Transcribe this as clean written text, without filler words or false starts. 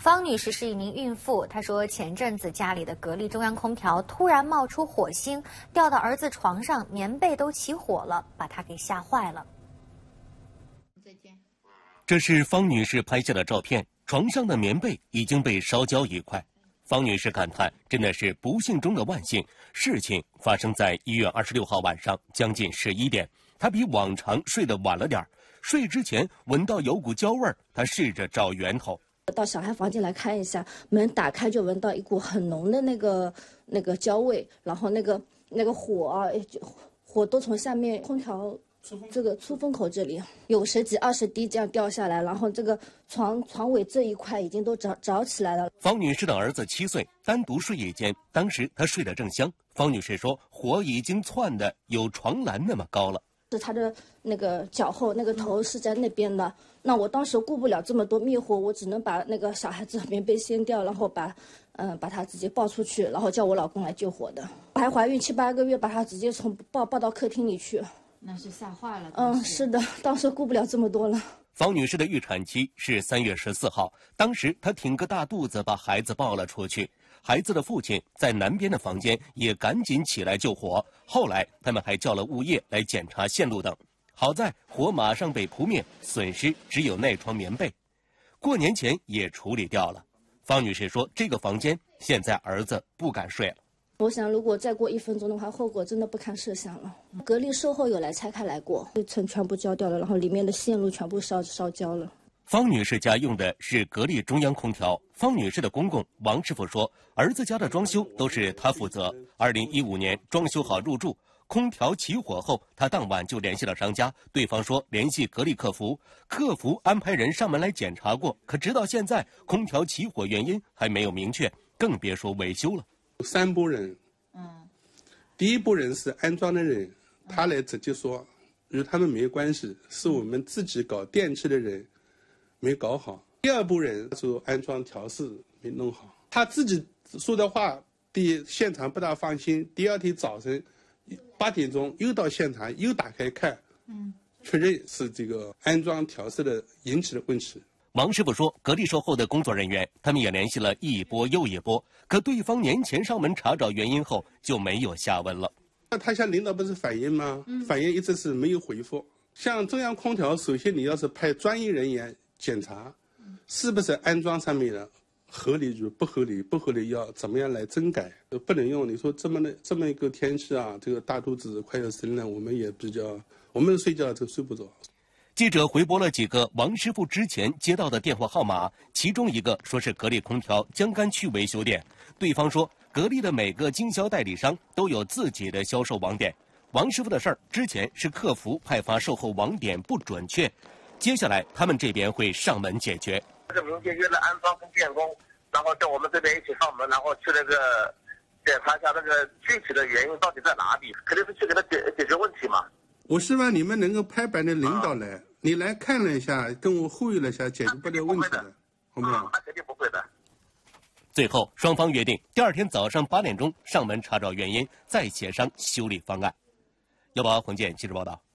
方女士是一名孕妇，她说前阵子家里的格力中央空调突然冒出火星，掉到儿子床上，棉被都起火了，把她给吓坏了。 再见。 这是方女士拍下的照片，床上的棉被已经被烧焦一块。方女士感叹，真的是不幸中的万幸。事情发生在1月26号晚上，将近11点。她比往常睡得晚了点儿，睡之前闻到有股焦味儿，她试着找源头。 到小孩房间来看一下，门打开就闻到一股很浓的那个焦味，然后那个火啊，火都从下面空调这个出风口这里有10几20滴这样掉下来，然后这个床尾这一块已经都着起来了。 方女士的儿子7岁，单独睡一间，当时他睡得正香。方女士说，火已经窜得有床栏那么高了。 是他的那个脚后那个头是在那边的，那我当时顾不了这么多灭火，我只能把那个小孩子棉被掀掉，然后把他直接抱出去，然后叫我老公来救火的。我还怀孕7、8个月，把他直接抱到客厅里去。 那是吓坏了。 是的，当时顾不了这么多了。 方女士的预产期是3月14号，当时她挺个大肚子把孩子抱了出去。孩子的父亲在南边的房间也赶紧起来救火，后来他们还叫了物业来检查线路等。好在火马上被扑灭，损失只有那床棉被，过年前也处理掉了。方女士说，这个房间现在儿子不敢睡了。 我想如果再过1分钟的话，后果真的不堪设想了。格力售后有来拆开来过，一层全部焦掉了，然后里面的线路全部烧焦了。 方女士家用的是格力中央空调。方女士的公公王师傅说，儿子家的装修都是他负责。2015年装修好入住，空调起火后，他当晚就联系了商家，对方说联系格力客服，客服安排人上门来检查过，可直到现在，空调起火原因还没有明确，更别说维修了。 3拨人，第一拨人是安装的人，他来直接说，与他们没有关系，是我们自己搞电器的人没搞好。第2拨人说安装调试没弄好，他自己说的话，第一现场不大放心，第2天早晨8点钟又到现场又打开看，确认是这个安装调试的引起的问题。 王师傅说，格力售后的工作人员，他们也联系了一波又一波，可对方年前上门查找原因后就没有下文了。 那他向领导不是反映吗？反映一直是没有回复。像中央空调，首先你要是派专业人员检查，是不是安装上面的合理与不合理，不合理要怎么样来整改，不能用。你说这么一个天气啊，这个大肚子快要生了，我们睡觉就睡不着。 记者回拨了几个王师傅之前接到的电话号码，其中一个说是格力空调江干区维修店，对方说格力的每个经销代理商都有自己的销售网点。王师傅的事儿之前是客服派发售后网点不准确，接下来他们这边会上门解决。 这民间约了安装跟电工，然后在我们这边一起上门，然后去那个检查一下那个具体的原因到底在哪里，肯定是去给他解决问题嘛。 我希望你们能够派班的领导来，你来看了一下，跟我会议了一下，解决不了问题的，好不好？ 那肯定不会的。 最后，双方约定第2天早上8点钟上门查找原因，再协商修理方案。188黄健记者报道。